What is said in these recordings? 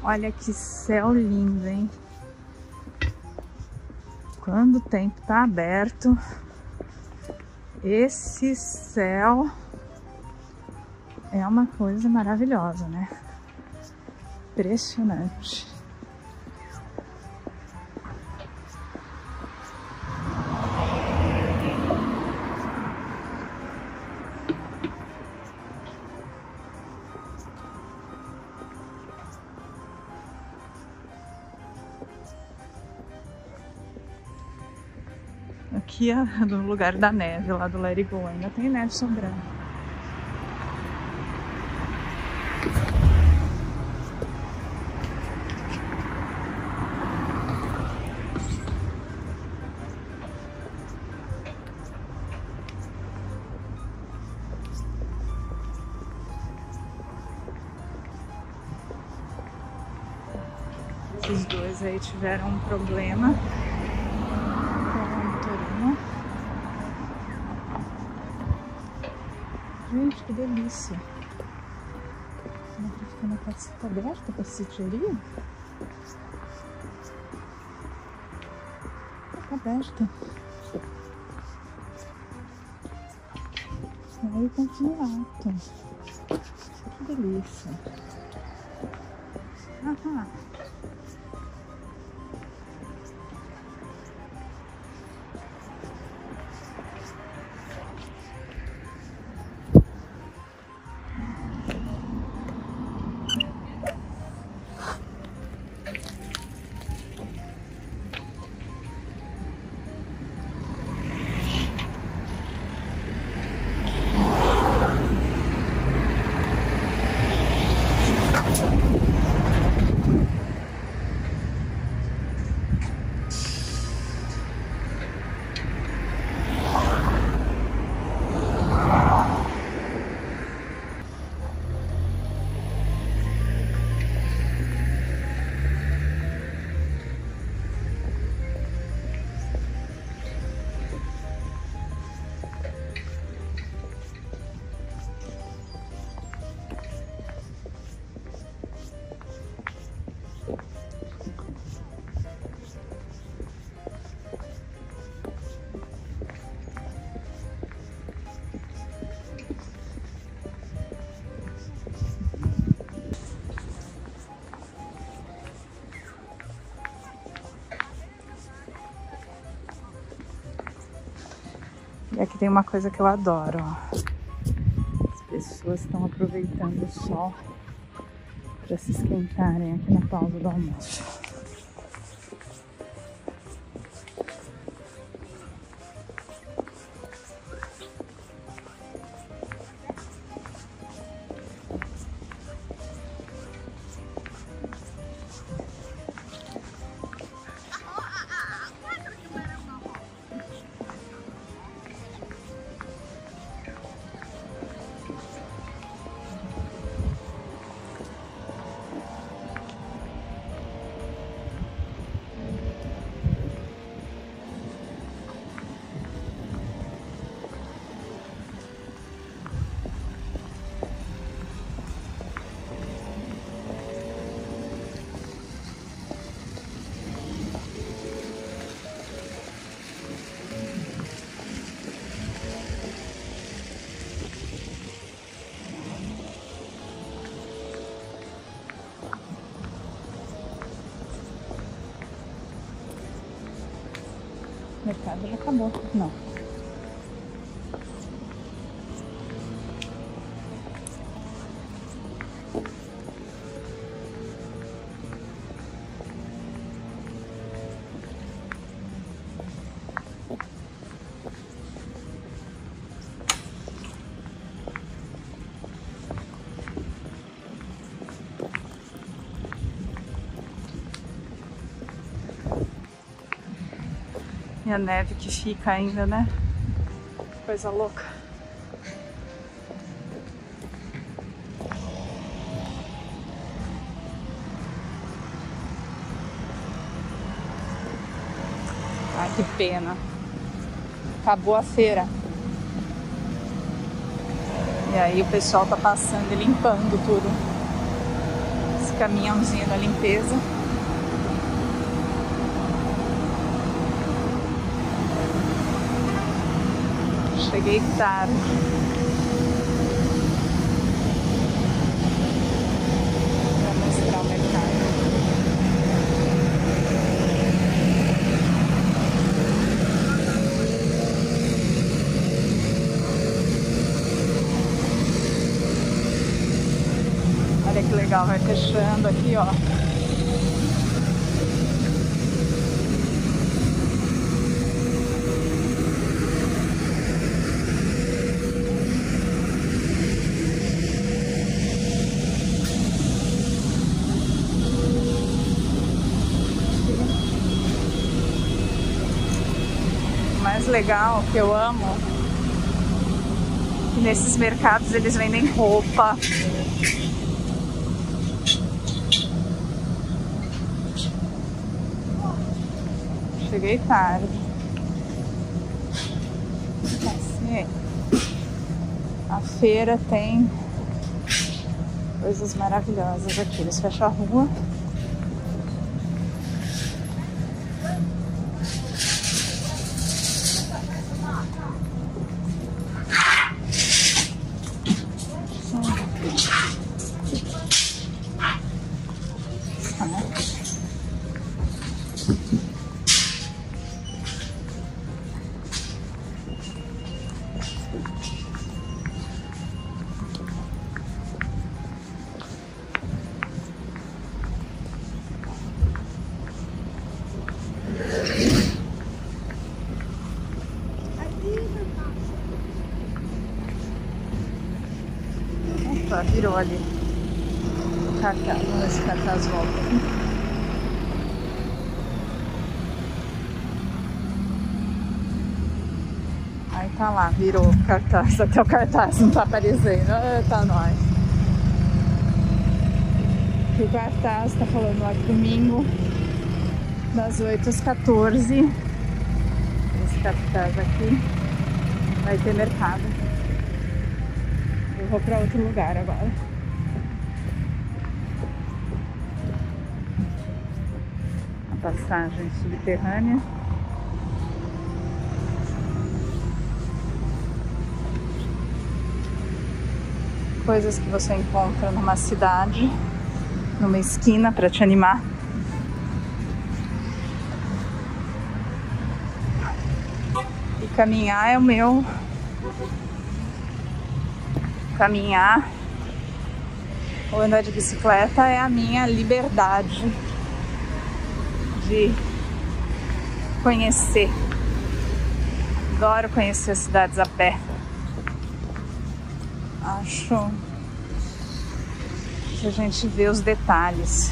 Olha que céu lindo, hein? Quando o tempo tá aberto, esse céu é uma coisa maravilhosa, né? Impressionante. Aqui é do lugar da neve, lá do Let It Go, ainda tem neve sobrando. Esses dois aí tiveram um problema. Gente, que delícia! Será que fica na caseta aberta para passageria? Fica aberta. Aí continua. Que delícia! Aham. E aqui tem uma coisa que eu adoro, ó. As pessoas estão aproveitando o sol para se esquentarem aqui na pausa do almoço. O mercado já acabou, não. E a neve que fica ainda, né? Coisa louca. Ai, que pena. Acabou a feira. E aí o pessoal tá passando e limpando tudo. As caminhãozinho da limpeza. Cheguei tarde. Pra mostrar o mercado. Olha que legal, vai fechando aqui, ó. O mais legal, que eu amo, que nesses mercados eles vendem roupa. Cheguei tarde. Assim, a feira tem coisas maravilhosas aqui. Eles fecham a rua. Opa, virou ali o cartaz. Vamos ver se o cartaz volta aqui. Aí tá lá, virou o cartaz. Até o cartaz não tá aparecendo. Tá nóis. O cartaz tá falando lá que domingo, das 8 às 14. Esse cartaz aqui vai ter mercado. Eu vou para outro lugar agora. A passagem subterrânea. Coisas que você encontra numa cidade, numa esquina para te animar. E caminhar é o meu. Caminhar ou andar de bicicleta é a minha liberdade de conhecer. Adoro conhecer as cidades a pé. Acho que a gente vê os detalhes.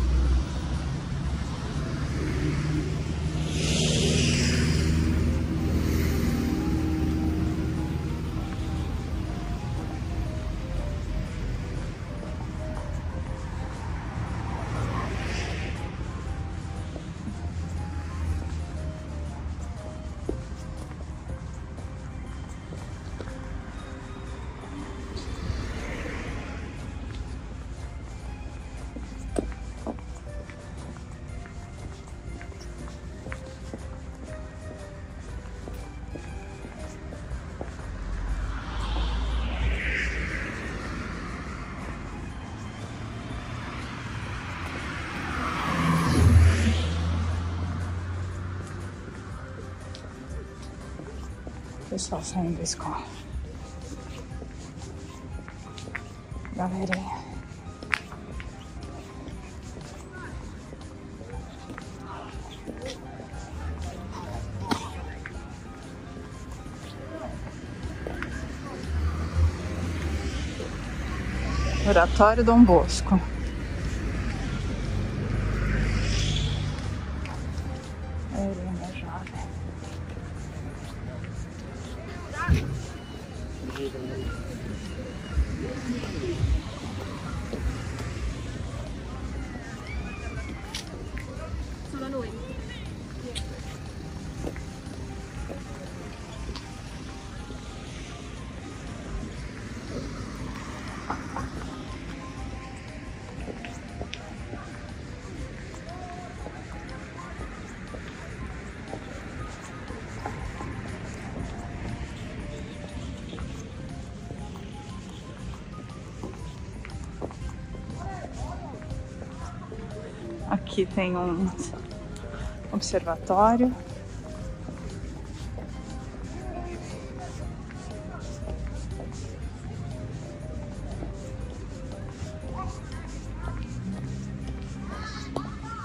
Pessoal saindo da escola. Galerinha. Oratório Dom Bosco. Linda jovem. Aqui tem um observatório.